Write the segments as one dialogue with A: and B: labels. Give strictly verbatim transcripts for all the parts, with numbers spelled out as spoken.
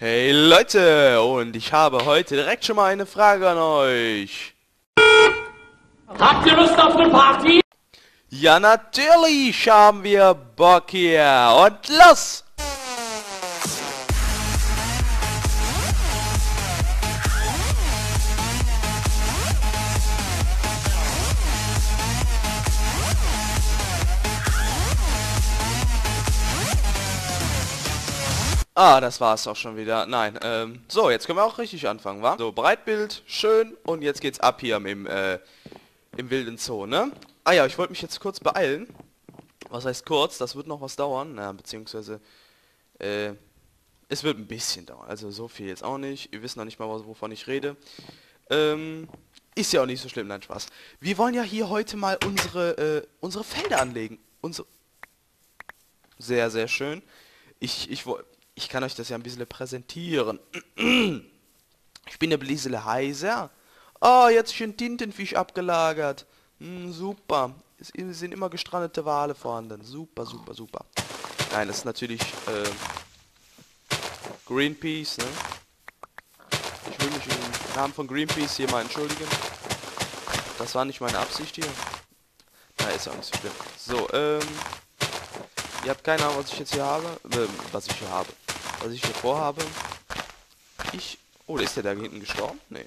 A: Hey Leute, und ich habe heute direkt schon mal eine Frage an euch.
B: Habt ihr Lust auf eine Party?
A: Ja, natürlich haben wir Bock hier. Und los! Ah, das war's auch schon wieder. Nein, ähm, so, jetzt können wir auch richtig anfangen, wa? So, Breitbild, schön, und jetzt geht's ab hier im, äh, im wilden Zoo, ne? Ah ja, ich wollte mich jetzt kurz beeilen. Was heißt kurz? Das wird noch was dauern, na, beziehungsweise, äh, es wird ein bisschen dauern. Also so viel jetzt auch nicht. Ihr wisst noch nicht mal, wovon ich rede. Ähm, ist ja auch nicht so schlimm, nein, Spaß. Wir wollen ja hier heute mal unsere, äh, unsere Felder anlegen. Unsere... Sehr, sehr schön. Ich, ich, wo- ich kann euch das ja ein bisschen präsentieren. Ich bin ein bisschen heiser. Oh, jetzt ist ein Tintenfisch abgelagert. Hm, super. Es sind immer gestrandete Wale vorhanden. Super, super, super. Nein, das ist natürlich äh, Greenpeace, ne? Ich will mich im Namen von Greenpeace hier mal entschuldigen. Das war nicht meine Absicht hier. Na, ist auch nicht so schlimm. So, ähm... Ihr habt keine Ahnung, was ich jetzt hier habe. Ähm, was ich hier habe. Was ich hier vorhabe. Ich... Oh, ist der da hinten gestorben? Nee.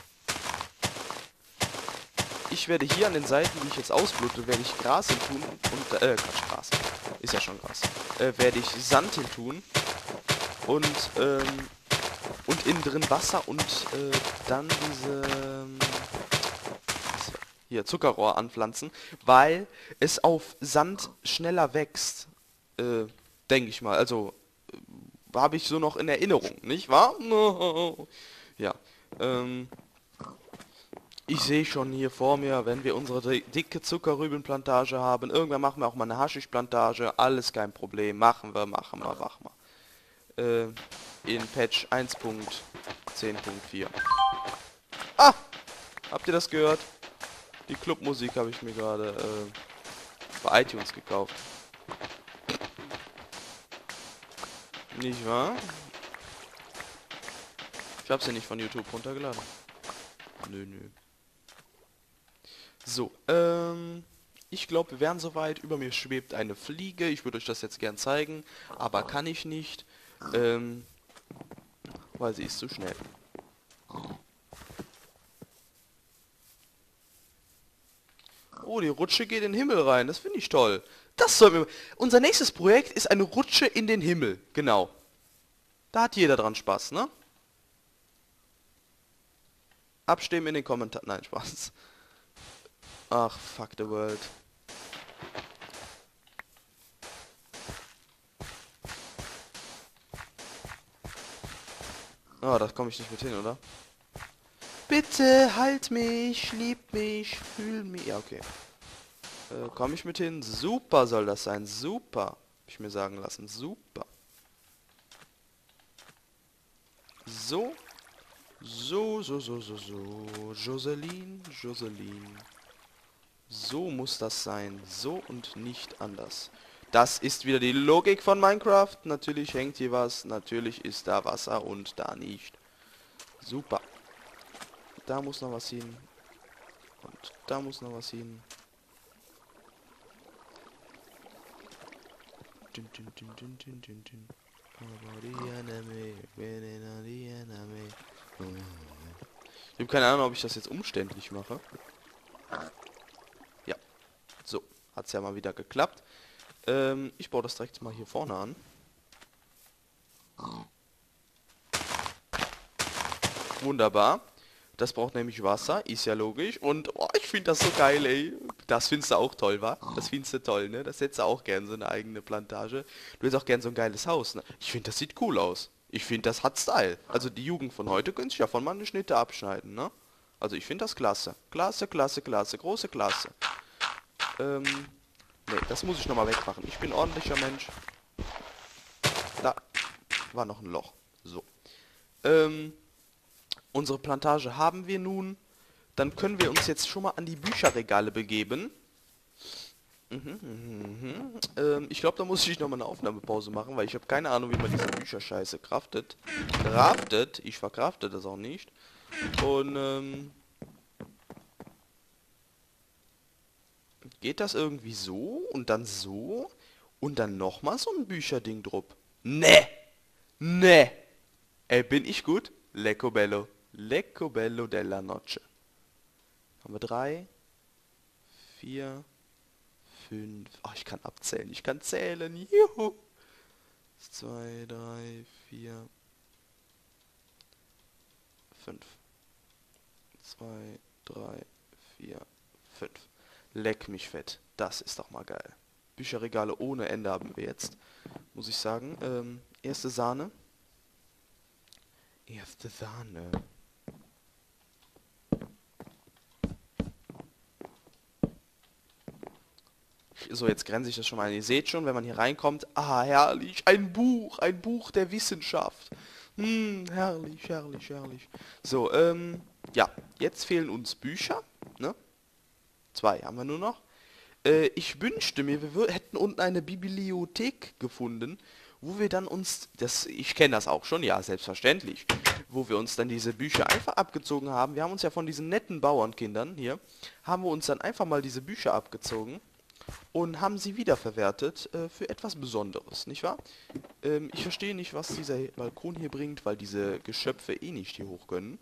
A: Ich werde hier an den Seiten, die ich jetzt ausblute, werde ich Gras hin tun und... Äh, Quatsch, Gras. Ist ja schon Gras. Äh, werde ich Sand hin tun. Und, ähm... Und innen drin Wasser und, äh, dann diese... Ähm, hier, Zuckerrohr anpflanzen. Weil es auf Sand schneller wächst. Äh, denke ich mal. Also, äh, habe ich so noch in Erinnerung, nicht wahr? Ja, ähm... Ich sehe schon hier vor mir, wenn wir unsere di- dicke Zuckerrübenplantage haben, irgendwann machen wir auch mal eine Haschischplantage, alles kein Problem, machen wir, machen wir, machen wir. Äh, in Patch eins Punkt zehn Punkt vier. Ah! Habt ihr das gehört? Die Clubmusik habe ich mir gerade äh, bei iTunes gekauft. Nicht wahr? Ich habe sie nicht von YouTube runtergeladen. Nö, nö. So, ähm... ich glaube, wir wären soweit. Über mir schwebt eine Fliege. Ich würde euch das jetzt gern zeigen, aber kann ich nicht. Ähm... Weil sie ist zu schnell. Oh, die Rutsche geht in den Himmel rein. Das finde ich toll. Das sollten wir... Unser nächstes Projekt ist eine Rutsche in den Himmel. Genau. Da hat jeder dran Spaß, ne? Abstimmen in den Kommentaren. Nein, Spaß. Ach, fuck the world. Oh, da komme ich nicht mit hin, oder? Bitte, halt mich, lieb mich, fühl mich. Ja, okay. Äh, komme ich mit hin? Super soll das sein. Super. Hab ich mir sagen lassen. Super. So. So, so, so, so, so. Joseline, Joseline. So muss das sein. So und nicht anders. Das ist wieder die Logik von Minecraft. Natürlich hängt hier was. Natürlich ist da Wasser und da nicht. Super. Da muss noch was hin. Und da muss noch was hin. Dün, dün, dün, dün, dün, dün, dün. Ich habe keine Ahnung, ob ich das jetzt umständlich mache. Ja. So. Hat's ja mal wieder geklappt. Ähm, ich baue das direkt mal hier vorne an. Wunderbar. Das braucht nämlich Wasser, ist ja logisch. Und oh, ich finde das so geil, ey. Das findest du auch toll, wa? Das findest du toll, ne? Das hättest du auch gern, so eine eigene Plantage. Du hättest auch gern so ein geiles Haus, ne? Ich finde, das sieht cool aus. Ich finde, das hat Style. Also die Jugend von heute könnte sich ja von mal eine Schnitte abschneiden, ne? Also ich finde das klasse. Klasse, klasse, klasse. Große Klasse. Ähm, ne, das muss ich nochmal wegmachen. Ich bin ein ordentlicher Mensch. Da war noch ein Loch. So. Ähm... Unsere Plantage haben wir nun. Dann können wir uns jetzt schon mal an die Bücherregale begeben. Mhm, mhm, mhm. Ähm, ich glaube, da muss ich nochmal eine Aufnahmepause machen, weil ich habe keine Ahnung, wie man diese Bücherscheiße craftet. Craftet? Ich verkrafte das auch nicht. Und, ähm... geht das irgendwie so und dann so und dann nochmal so ein Bücherding drup? Ne! Ne! Ey, bin ich gut? Lecco bello. Lecco bello della noce. Haben wir drei, vier, fünf. Ach, ich kann abzählen. Ich kann zählen. Juhu. Zwei, drei, vier, fünf. Zwei, drei, vier, fünf. Leck mich fett. Das ist doch mal geil. Bücherregale ohne Ende haben wir jetzt. Muss ich sagen. Ähm, erste Sahne. Erste Sahne. So, jetzt grenze ich das schon mal ein. Ihr seht schon, wenn man hier reinkommt, ah, herrlich, ein Buch, ein Buch der Wissenschaft. Hm, herrlich, herrlich, herrlich. So, ähm, ja, jetzt fehlen uns Bücher, ne? Zwei haben wir nur noch. Äh, ich wünschte mir, wir wür- hätten unten eine Bibliothek gefunden, wo wir dann uns, das, ich kenne das auch schon, ja, selbstverständlich, wo wir uns dann diese Bücher einfach abgezogen haben. Wir haben uns ja von diesen netten Bauernkindern hier, haben wir uns dann einfach mal diese Bücher abgezogen und haben sie wiederverwertet äh, für etwas Besonderes, nicht wahr? Ähm, ich verstehe nicht, was dieser Balkon hier bringt, weil diese Geschöpfe eh nicht hier hoch können.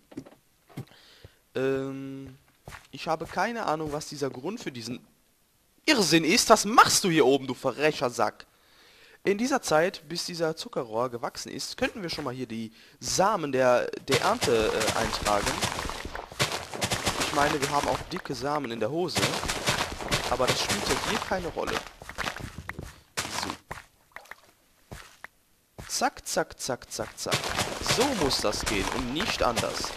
A: Ähm, ich habe keine Ahnung, was dieser Grund für diesen Irrsinn ist. Was machst du hier oben, du verrecher Sack? In dieser Zeit, bis dieser Zuckerrohr gewachsen ist, könnten wir schon mal hier die Samen der, der Ernte äh, eintragen. Ich meine, wir haben auch dicke Samen in der Hose. Aber das spielt ja hier keine Rolle. So. Zack, zack, zack, zack, zack. So muss das gehen und nicht anders.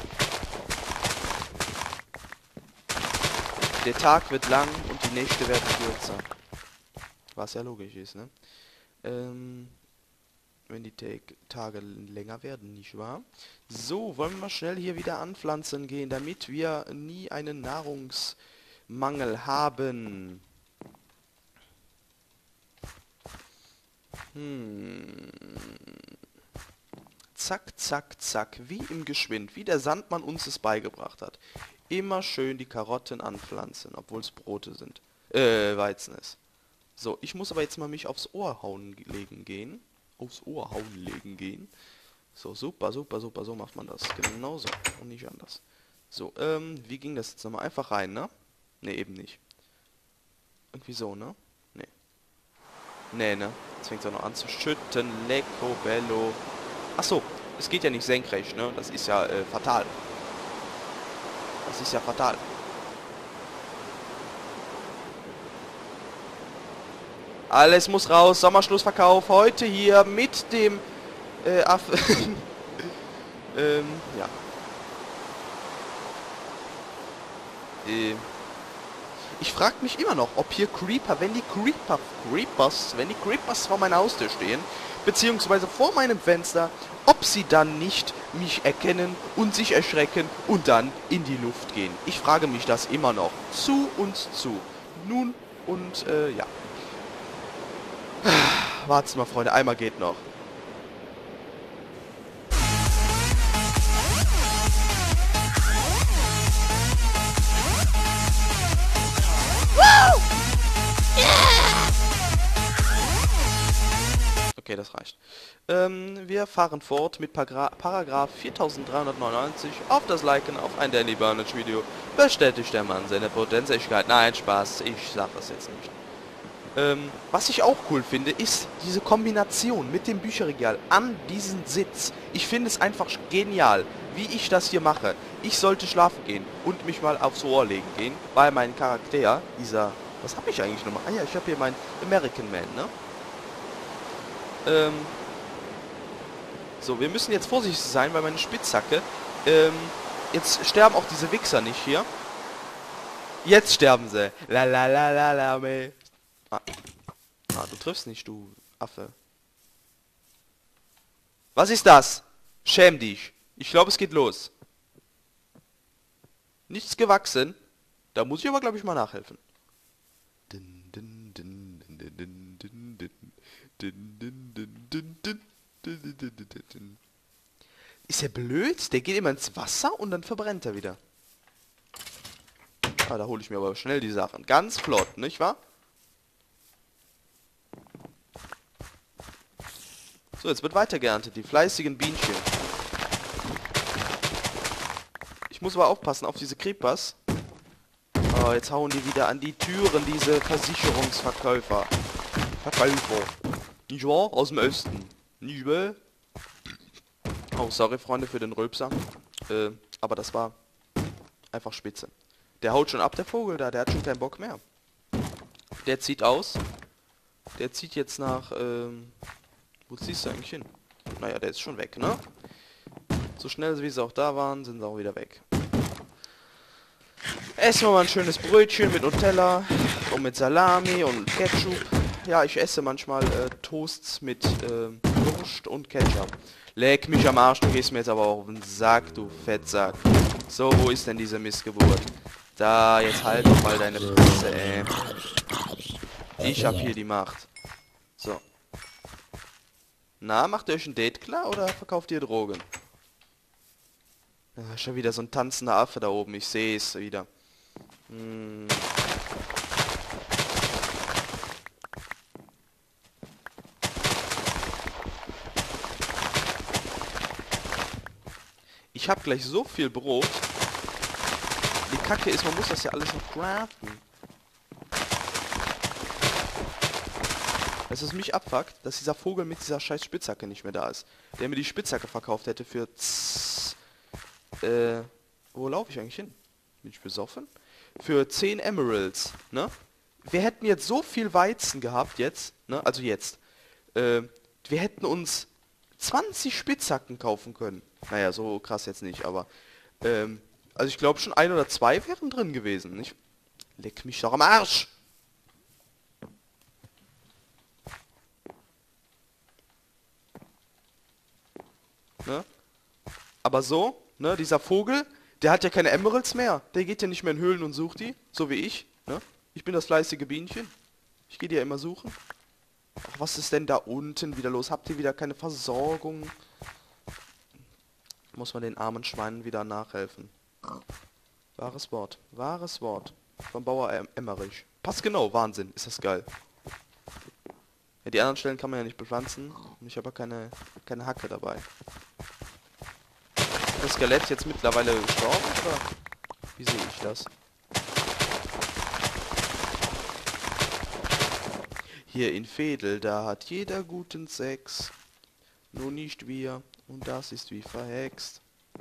A: Der Tag wird lang und die Nächte werden kürzer. Was ja logisch ist, ne? Ähm, wenn die Tag Tage länger werden, nicht wahr? So, wollen wir mal schnell hier wieder anpflanzen gehen, damit wir nie einen Nahrungsmangel haben. Hm. Zack, zack, zack, wie im Geschwind, wie der Sandmann uns es beigebracht hat. Immer schön die Karotten anpflanzen, obwohl es Brote sind. Äh, Weizen ist. So, ich muss aber jetzt mal mich aufs Ohr hauen legen gehen. Aufs Ohr hauen legen gehen. So, super, super, super, so macht man das. Genau so und nicht anders. So, ähm, wie ging das jetzt nochmal? Einfach rein, ne? Ne, eben nicht. Irgendwie so, ne? Ne. Ne, ne? Jetzt fängt es auch noch an zu schütten. Lecco bello. Achso, es geht ja nicht senkrecht, ne? Das ist ja äh, fatal. Das ist ja fatal. Alles muss raus. Sommerschlussverkauf heute hier mit dem äh, Affe. ähm, ja. Äh, ich frage mich immer noch, ob hier Creeper, wenn die Creeper, Creepers, wenn die Creepers vor meiner Haustür stehen, beziehungsweise vor meinem Fenster, ob sie dann nicht mich erkennen und sich erschrecken und dann in die Luft gehen. Ich frage mich das immer noch. Zu und zu. Nun und, äh, ja. Wartet mal, Freunde, einmal geht noch. Okay, das reicht. Ähm, wir fahren fort mit Pagra Paragraph viertausenddreihundertneunundneunzig. Auf das Liken auf ein Danny Burnage Video bestätigt der Mann seine Potenzfähigkeit. Nein, Spaß, ich sag das jetzt nicht. Ähm, was ich auch cool finde, ist diese Kombination mit dem Bücherregal an diesen Sitz. Ich finde es einfach genial, wie ich das hier mache. Ich sollte schlafen gehen und mich mal aufs Ohr legen gehen, weil mein Charakter, dieser... Was habe ich eigentlich nochmal? Ah ja, ich habe hier meinen American Man, ne? Ähm... So, wir müssen jetzt vorsichtig sein, weil meine Spitzhacke... Ähm... Jetzt sterben auch diese Wichser nicht hier. Jetzt sterben sie. La la la la la me. Ah. ah, du triffst nicht, du Affe. Was ist das? Schäm dich. Ich glaube, es geht los. Nichts gewachsen. Da muss ich aber, glaube ich, mal nachhelfen. Din, din, din. Ist er blöd? Der geht immer ins Wasser und dann verbrennt er wieder. Ah, da hole ich mir aber schnell die Sachen. Ganz flott, nicht wahr? So, jetzt wird weiter geerntet. Die fleißigen Bienchen. Ich muss aber aufpassen auf diese Creepers. Oh, jetzt hauen die wieder an die Türen, diese Versicherungsverkäufer. Verkäufer. Nicht wahr? Aus dem Osten. Nicht wahr? Oh, sorry, Freunde, für den Rülpser. Äh, aber das war einfach spitze. Der haut schon ab, der Vogel da. Der hat schon keinen Bock mehr. Der zieht aus. Der zieht jetzt nach, ähm... Wo ziehst du eigentlich hin? Naja, der ist schon weg, ne? So schnell wie sie auch da waren, sind sie auch wieder weg. Essen wir mal ein schönes Brötchen mit Nutella und mit Salami und Ketchup. Ja, ich esse manchmal äh, Toasts mit äh, Wurst und Ketchup. Leck mich am Arsch, du gehst mir jetzt aber auch auf den Sack, du Fettsack. So, wo ist denn diese Missgeburt? Da, jetzt halt doch mal deine Fresse, ey. Ich hab hier die Macht. So. Na, macht ihr euch ein Date klar oder verkauft ihr Drogen? Ja, schon wieder so ein tanzender Affe da oben, ich sehe es wieder. Hm. Ich habe gleich so viel Brot. Die Kacke ist, man muss das ja alles noch craften. Dass es mich abfuckt, dass dieser Vogel mit dieser scheiß Spitzhacke nicht mehr da ist. Der mir die Spitzhacke verkauft hätte für... Zss, äh, wo laufe ich eigentlich hin? Bin ich besoffen? Für zehn Emeralds, ne? Wir hätten jetzt so viel Weizen gehabt jetzt, ne? Also jetzt. Äh, wir hätten uns zwanzig Spitzhacken kaufen können. Naja, so krass jetzt nicht, aber... Ähm, also ich glaube schon ein oder zwei wären drin gewesen, nicht? Leck mich doch am Arsch! Ne? Aber so, ne, dieser Vogel, der hat ja keine Emeralds mehr. Der geht ja nicht mehr in Höhlen und sucht die, so wie ich, ne? Ich bin das fleißige Bienchen. Ich gehe die ja immer suchen. Ach, was ist denn da unten wieder los? Habt ihr wieder keine Versorgung? Muss man den armen Schweinen wieder nachhelfen. Wahres Wort, wahres Wort. Vom Bauer em Emmerich. Passt genau, Wahnsinn, ist das geil. Ja, die anderen Stellen kann man ja nicht bepflanzen. Und ich habe ja keine, keine Hacke dabei. Das Skelett jetzt mittlerweile gestorben, oder? Wie sehe ich das? Hier in Veedel, da hat jeder guten Sex. Nur nicht wir. Und das ist wie verhext.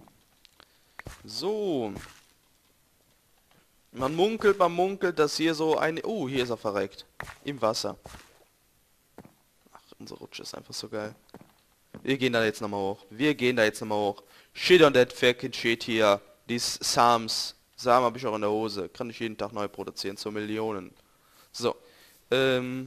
A: So. Man munkelt, man munkelt, dass hier so eine... Oh, hier ist er verreckt. Im Wasser. Ach, unsere Rutsche ist einfach so geil. Wir gehen da jetzt nochmal hoch. Wir gehen da jetzt nochmal hoch. Shit on that fucking shit hier. Dies Sams. Samen habe ich auch in der Hose. Kann ich jeden Tag neu produzieren. Zu Millionen. So. Ähm.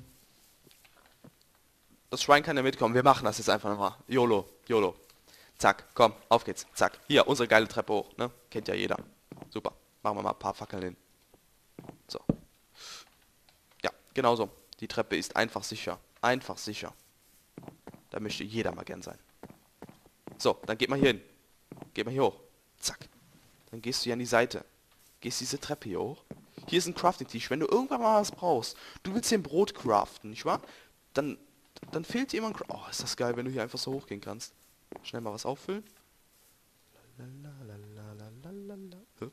A: Das Schwein kann ja mitkommen. Wir machen das jetzt einfach nochmal. YOLO. YOLO. Zack. Komm. Auf geht's. Zack. Hier. Unsere geile Treppe hoch. Ne? Kennt ja jeder. Super. Machen wir mal ein paar Fackeln hin. So. Ja. Genau so. Die Treppe ist einfach sicher. Einfach sicher. Da möchte jeder mal gern sein. So, dann geht mal hier hin. Geht mal hier hoch. Zack. Dann gehst du hier an die Seite. Gehst diese Treppe hier hoch. Hier ist ein Crafting-Tisch. Wenn du irgendwann mal was brauchst, du willst hier ein Brot craften, nicht wahr? Dann, dann fehlt dir immer ein... Oh, ist das geil, wenn du hier einfach so hochgehen kannst. Schnell mal was auffüllen. Hä?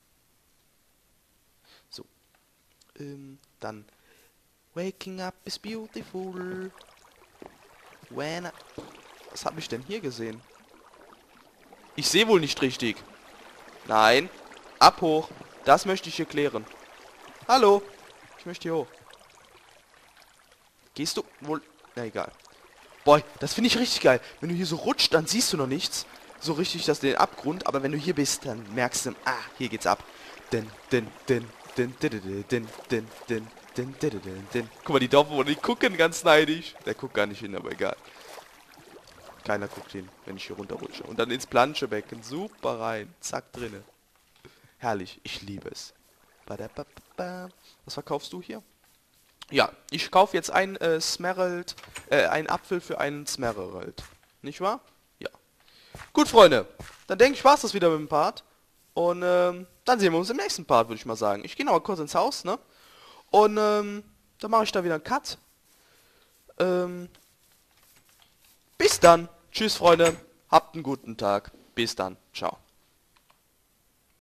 A: So. Ähm, dann... Waking up is beautiful. When I... Was habe ich denn hier gesehen? Ich sehe wohl nicht richtig. Nein. Ab hoch. Das möchte ich hier klären. Hallo. Ich möchte hier hoch. Gehst du wohl... Na egal. Boah, das finde ich richtig geil. Wenn du hier so rutscht, dann siehst du noch nichts. So richtig das den Abgrund. Aber wenn du hier bist, dann merkst du... Ah, hier geht's ab. Denn, denn, denn, denn, denn, denn, denn, denn, denn, denn, denn, denn, denn. Guck mal, die Dorfbewohner, die gucken ganz neidisch. Der guckt gar nicht hin, aber egal. Keiner guckt hin, wenn ich hier runterrutsche. Und dann ins Planschebecken. Super rein. Zack, drinne. Herrlich. Ich liebe es. Was verkaufst du hier? Ja, ich kaufe jetzt ein äh, Smerald, äh, einen Apfel für einen Smerald. Nicht wahr? Ja. Gut, Freunde. Dann denke ich, war's das wieder mit dem Part. Und ähm, dann sehen wir uns im nächsten Part, würde ich mal sagen. Ich gehe noch mal kurz ins Haus, ne? Und ähm, dann mache ich da wieder einen Cut. Ähm, bis dann. Tschüss, Freunde. Habt einen guten Tag. Bis dann. Ciao.